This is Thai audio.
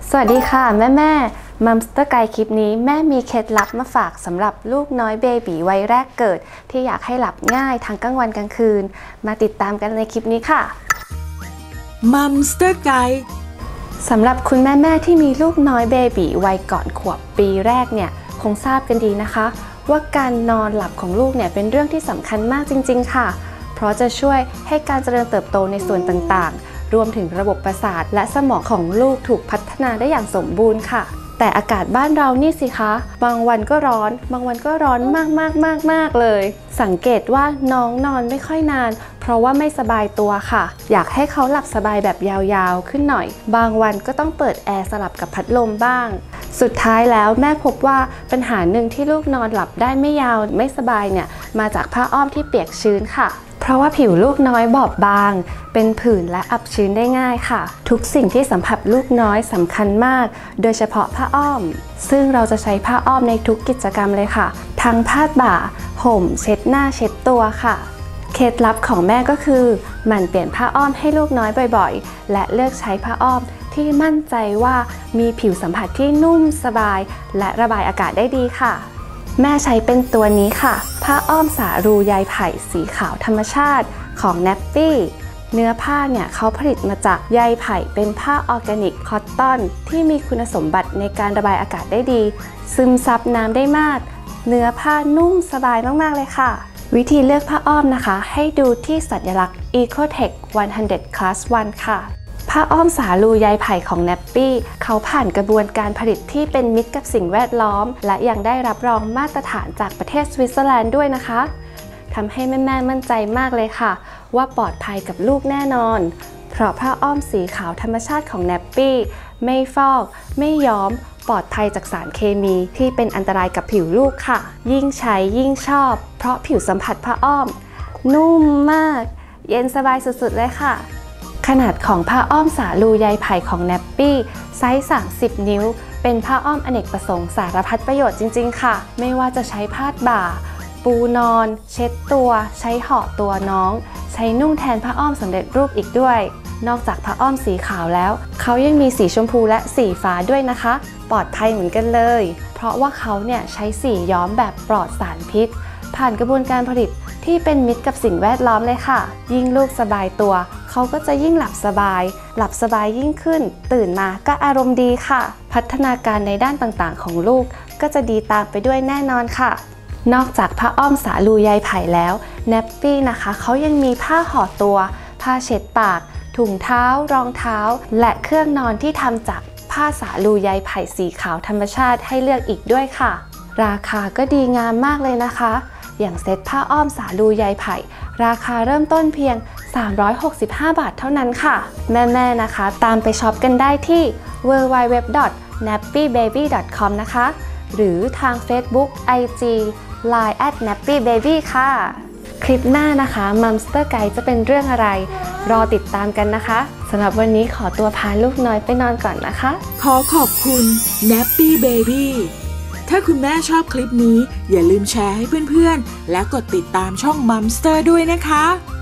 สวัสดีค่ะแม่มัมสเตอร์ไกด์คลิปนี้แม่มีเคล็ดลับมาฝากสำหรับลูกน้อยเบบีวัยแรกเกิดที่อยากให้หลับง่ายทั้งกลางวันกลางคืนมาติดตามกันในคลิปนี้ค่ะมัมสเตอร์ไกด์สำหรับคุณแม่ที่มีลูกน้อยเบบีวัยก่อนขวบปีแรกเนี่ยคงทราบกันดีนะคะว่าการนอนหลับของลูกเนี่ยเป็นเรื่องที่สำคัญมากจริงๆค่ะเพราะจะช่วยให้การเจริญเติบโตในส่วนต่างๆรวมถึงระบบประสาทและสมองของลูกถูกพัฒนาได้อย่างสมบูรณ์ค่ะแต่อากาศบ้านเรานี่สิคะบางวันก็ร้อนบางวันก็ร้อนมากเลยสังเกตว่าน้องนอนไม่ค่อยนานเพราะว่าไม่สบายตัวค่ะอยากให้เขาหลับสบายแบบยาวๆขึ้นหน่อยบางวันก็ต้องเปิดแอร์สลับกับพัดลมบ้างสุดท้ายแล้วแม่พบว่าปัญหาหนึ่งที่ลูกนอนหลับได้ไม่ยาวไม่สบายเนี่ยมาจากผ้าอ้อมที่เปียกชื้นค่ะเพราะว่าผิวลูกน้อยบอบบางเป็นผื่นและอับชื้นได้ง่ายค่ะทุกสิ่งที่สัมผัสลูกน้อยสำคัญมากโดยเฉพาะผ้าอ้อมซึ่งเราจะใช้ผ้าอ้อมในทุกกิจกรรมเลยค่ะทั้งพาดบ่าห่มเช็ดหน้าเช็ดตัวค่ะเคล็ดลับของแม่ก็คือหมั่นเปลี่ยนผ้าอ้อมให้ลูกน้อยบ่อยๆและเลือกใช้ผ้าอ้อมที่มั่นใจว่ามีผิวสัมผัสที่นุ่มสบายและระบายอากาศได้ดีค่ะแม่ใช้เป็นตัวนี้ค่ะผ้าอ้อมสารูใยไผ่สีขาวธรรมชาติของ Nappy เนื้อผ้าเนี่ยเขาผลิตมาจากใยไผ่เป็นผ้าออร์แกนิกคอตตอนที่มีคุณสมบัติในการระบายอากาศได้ดีซึมซับน้ำได้มากเนื้อผ้านุ่มสบายมากๆเลยค่ะวิธีเลือกผ้าอ้อมนะคะให้ดูที่สัญลักษณ์ Ecotech 100 Class 1 ค่ะผ้าอ้อมสาลูใยไผ่ของ Nappy เขาผ่านกระบวนการผลิตที่เป็นมิตรกับสิ่งแวดล้อมและยังได้รับรองมาตรฐานจากประเทศสวิตเซอร์แลนด์ด้วยนะคะทำให้แม่มั่นใจมากเลยค่ะว่าปลอดภัยกับลูกแน่นอนเพราะผ้าอ้อมสีขาวธรรมชาติของ Nappy ไม่ฟอกไม่ย้อมปลอดภัยจากสารเคมีที่เป็นอันตรายกับผิวลูกค่ะยิ่งใช้ยิ่งชอบเพราะผิวสัมผัสผ้าอ้อมนุ่มมากเย็นสบายสุดๆเลยค่ะขนาดของผ้าอ้อมสาลูใยไผ่ของ Nappy ไซส์30 นิ้วเป็นผ้าอ้อมอเนกประสงค์สารพัดประโยชน์จริงๆค่ะไม่ว่าจะใช้พาดบ่าปูนอนเช็ดตัวใช้ห่อตัวน้องใช้นุ่งแทนผ้าอ้อมสำเร็จรูปอีกด้วยนอกจากผ้าอ้อมสีขาวแล้วเขายังมีสีชมพูและสีฟ้าด้วยนะคะปลอดภัยเหมือนกันเลยเพราะว่าเขาเนี่ยใช้สีย้อมแบบปลอดสารพิษผ่านกระบวนการผลิตที่เป็นมิตรกับสิ่งแวดล้อมเลยค่ะยิ่งลูกสบายตัวเขาก็จะยิ่งหลับสบายยิ่งขึ้นตื่นมาก็อารมณ์ดีค่ะพัฒนาการในด้านต่างๆของลูกก็จะดีตามไปด้วยแน่นอนค่ะนอกจากผ้าอ้อมสาลูใยไผ่แล้ว Nappy นะคะเขายังมีผ้าห่อตัวผ้าเช็ดปากถุงเท้ารองเท้าและเครื่องนอนที่ทำจากผ้าสาลูใยไผ่สีขาวธรรมชาติให้เลือกอีกด้วยค่ะราคาก็ดีงามมากเลยนะคะอย่างเซ็ตผ้าอ้อมสาลูใยไผ่ราคาเริ่มต้นเพียง365 บาทเท่านั้นค่ะแม่นะคะตามไปช็อปกันได้ที่ www.nappybaby.com นะคะหรือทาง Facebook IG Line @nappybaby ค่ะคลิปหน้านะคะมัมสเตอร์ไกด์จะเป็นเรื่องอะไรรอติดตามกันนะคะสำหรับวันนี้ขอตัวพาลูกน้อยไปนอนก่อนนะคะขอขอบคุณ Nappy Baby ถ้าคุณแม่ชอบคลิปนี้อย่าลืมแชร์ให้เพื่อนๆและกดติดตามช่องมัมสเตอร์ด้วยนะคะ